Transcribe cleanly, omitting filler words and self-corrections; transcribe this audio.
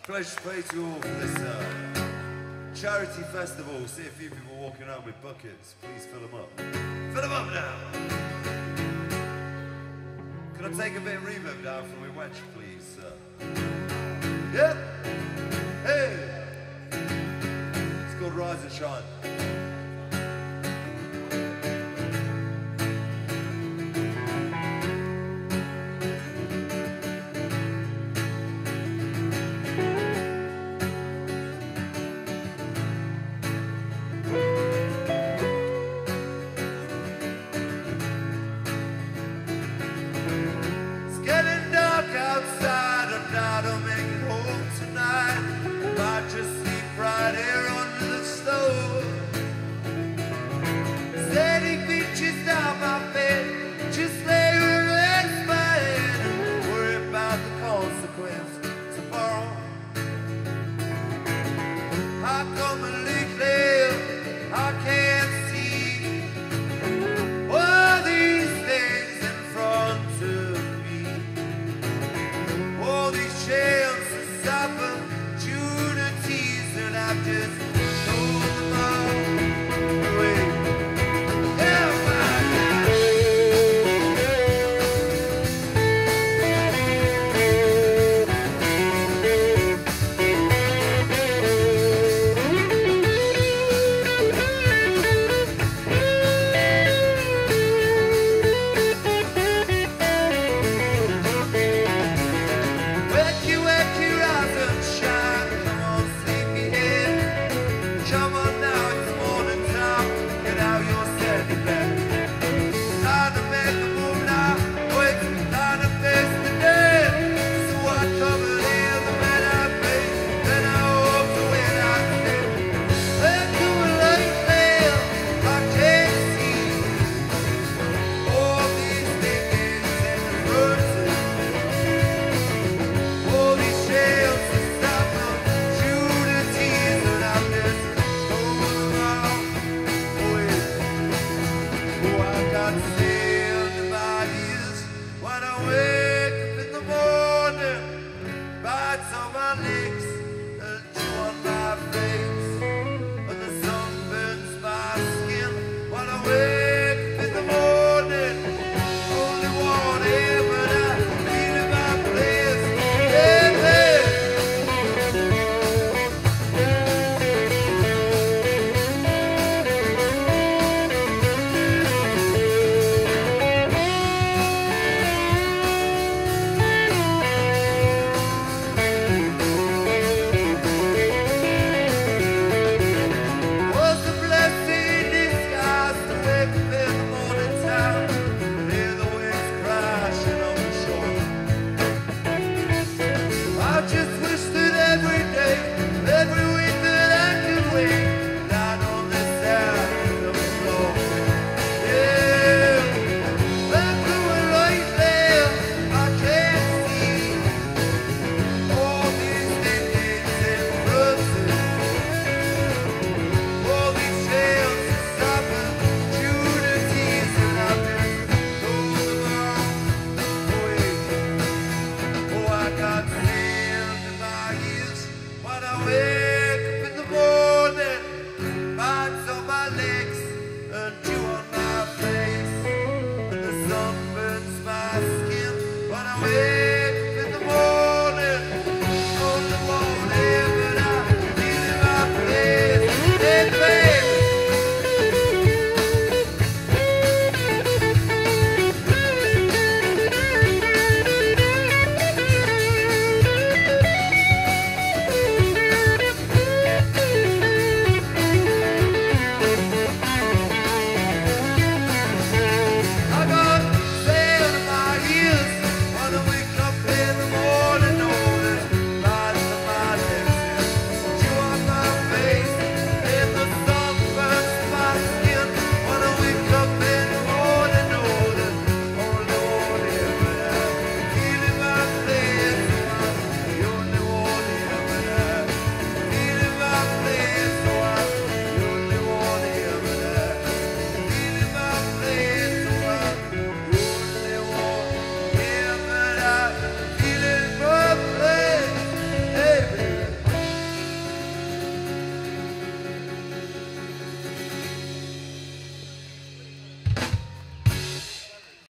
Pleasure to play to you all for this charity festival. See a few people walking around with buckets. Please fill them up. Fill them up now. Can I take a bit of reverb down from my wench, please? Yep. Hey. It's called Rise and Shine. Outside, I'm not gonna make it home tonight. Might just sleep right here under the stove. Steady beaches down my bed, just lay relax my head and worry about the consequence tomorrow. How come lately I can't see all these things in front of me? All these chances, opportunities, and I've just thrown them all away. When I wake up in the morning, bites on my legs.